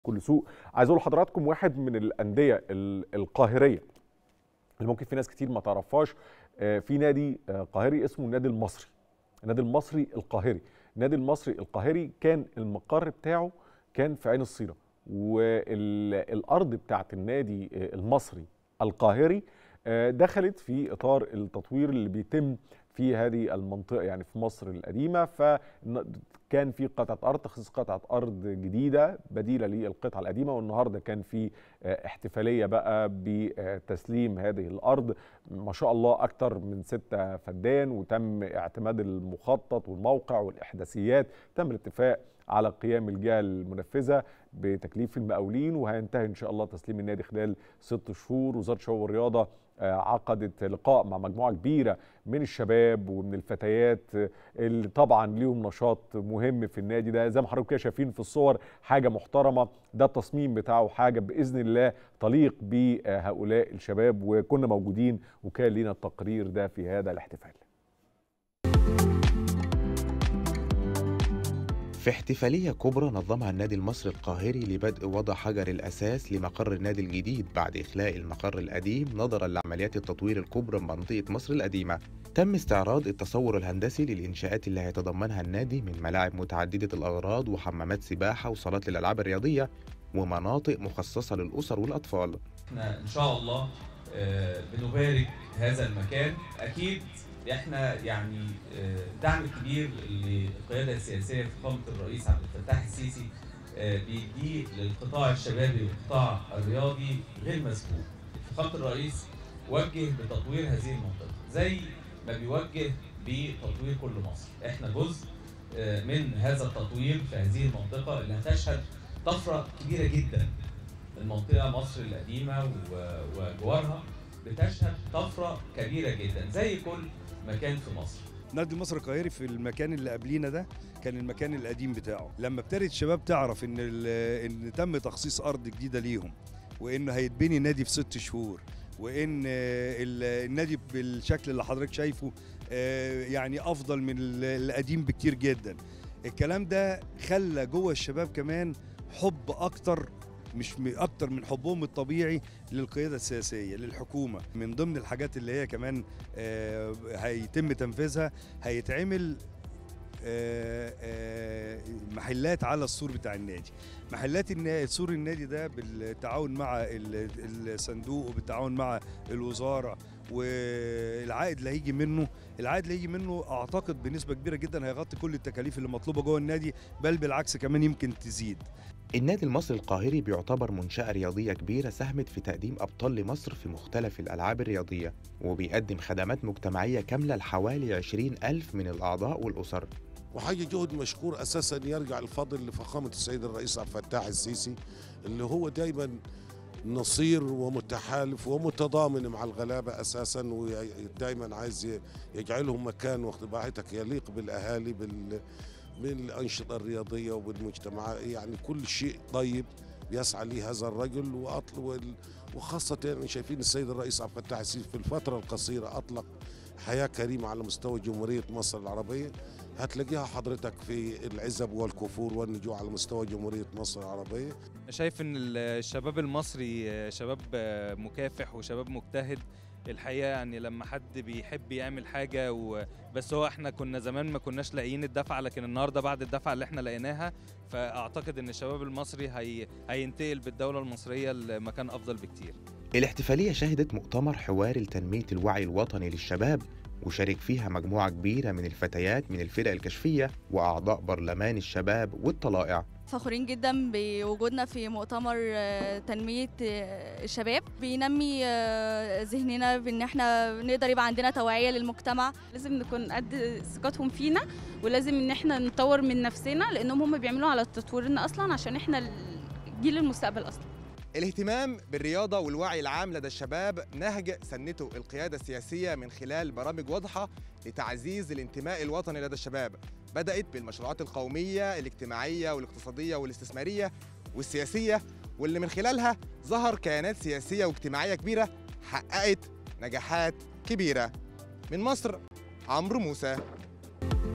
كل سوء. عايز اقول لحضراتكم واحد من الانديه القاهريه اللي ممكن في ناس كتير ما تعرفهاش. في نادي قاهري اسمه النادي المصري. النادي المصري القاهري. النادي المصري القاهري كان المقر بتاعه كان في عين الصيرة، والارض بتاعت النادي المصري القاهري دخلت في اطار التطوير اللي بيتم في هذه المنطقه، يعني في مصر القديمه. فكان في قطعه ارض، تخصيص قطعه ارض جديده بديله للقطعه القديمه، والنهارده كان في احتفاليه بقى بتسليم هذه الارض. ما شاء الله اكثر من 6 فدان، وتم اعتماد المخطط والموقع والاحداثيات. تم الاتفاق على قيام الجهه المنفذه بتكليف المقاولين، وهينتهي ان شاء الله تسليم النادي خلال 6 شهور. وزاره الشباب والرياضه عقدت لقاء مع مجموعه كبيره من الشباب ومن الفتيات اللي طبعا ليهم نشاط مهم في النادي ده. زي ما حضراتكم كده شايفين في الصور، حاجه محترمه. ده التصميم بتاعه حاجه باذن الله تليق بهؤلاء الشباب، وكنا موجودين وكان لينا التقرير ده في هذا الاحتفال. في احتفالية كبرى نظمها النادي المصري القاهري لبدء وضع حجر الأساس لمقر النادي الجديد بعد إخلاء المقر القديم نظراً لعمليات التطوير الكبرى بمنطقة مصر القديمة. تم استعراض التصور الهندسي للإنشاءات اللي هيتضمنها النادي من ملاعب متعددة الأغراض وحمامات سباحة وصالات للألعاب الرياضية ومناطق مخصصة للأسر والأطفال. احنا إن شاء الله بنبارك هذا المكان. أكيد احنا يعني دعم كبير للقياده السياسيه في فخامه الرئيس عبد الفتاح السيسي بيديه للقطاع الشبابي والقطاع الرياضي غير مسبوق. فخامه الرئيس وجه بتطوير هذه المنطقه زي ما بيوجه بتطوير كل مصر. احنا جزء من هذا التطوير في هذه المنطقه اللي هتشهد طفره كبيره جدا. المنطقه مصر القديمه وجوارها بتشهد طفره كبيره جدا زي كل مكان في مصر. نادي المصري القاهري في المكان اللي قبلينا ده كان المكان القديم بتاعه. لما ابتدت الشباب تعرف ان تم تخصيص ارض جديده ليهم، وان هيتبني نادي في 6 شهور، وان النادي بالشكل اللي حضرتك شايفه يعني افضل من القديم بكتير جدا. الكلام ده خلى جوه الشباب كمان حب اكتر، مش اكتر من حبهم الطبيعي للقياده السياسيه للحكومه. من ضمن الحاجات اللي هي كمان هيتم تنفيذها، هيتعمل محلات على السور بتاع النادي. محلات سور النادي ده بالتعاون مع الصندوق وبالتعاون مع الوزاره، والعائد اللي هيجي منه اعتقد بنسبه كبيره جدا هيغطي كل التكاليف اللي مطلوبه جوه النادي، بل بالعكس كمان يمكن تزيد. النادي المصري القاهري بيعتبر منشأة رياضية كبيرة ساهمت في تقديم أبطال لمصر في مختلف الألعاب الرياضية، وبيقدم خدمات مجتمعية كاملة لحوالي 20,000 من الأعضاء والأسر. وحاجة جهد مشكور أساسا يرجع الفضل لفخامة السيد الرئيس عبد الفتاح السيسي، اللي هو دايما نصير ومتحالف ومتضامن مع الغلابة أساسا، ودايما عايز يجعلهم مكان واخد بالك يليق بالأهالي بالأنشطة الرياضية وبالمجتمع. يعني كل شيء طيب يسعى ليه هذا الرجل. وخاصة يعني شايفين السيد الرئيس عبد الفتاح السيسي في الفترة القصيرة أطلق حياة كريمة على مستوى جمهورية مصر العربية. هتلاقيها حضرتك في العزب والكفور والنجوع على مستوى جمهورية مصر العربية. شايف ان الشباب المصري شباب مكافح وشباب مجتهد الحقيقه. يعني لما حد بيحب يعمل حاجه بس هو احنا كنا زمان ما كناش لاقيين الدفعه، لكن النهارده بعد الدفعه اللي احنا لقيناها فاعتقد ان الشباب المصري هينتقل بالدوله المصريه لمكان افضل بكتير. الاحتفاليه شهدت مؤتمر حوار لتنميه الوعي الوطني للشباب، وشارك فيها مجموعه كبيره من الفتيات من الفرق الكشفيه واعضاء برلمان الشباب والطلائع. فخورين جدا بوجودنا في مؤتمر تنمية الشباب، بينمي ذهننا بان احنا نقدر يبقى عندنا توعية للمجتمع. لازم نكون قد ثقتهم فينا، ولازم ان احنا نطور من نفسنا، لانهم هم بيعملوا على تطويرنا اصلا عشان احنا جيل المستقبل اصلا. الاهتمام بالرياضة والوعي العام لدى الشباب نهج سنته القيادة السياسية من خلال برامج واضحة لتعزيز الانتماء الوطني لدى الشباب. بدأت بالمشروعات القومية الاجتماعية والاقتصادية والاستثمارية والسياسية، واللي من خلالها ظهر كيانات سياسية واجتماعية كبيرة حققت نجاحات كبيرة. من مصر، عمرو موسى.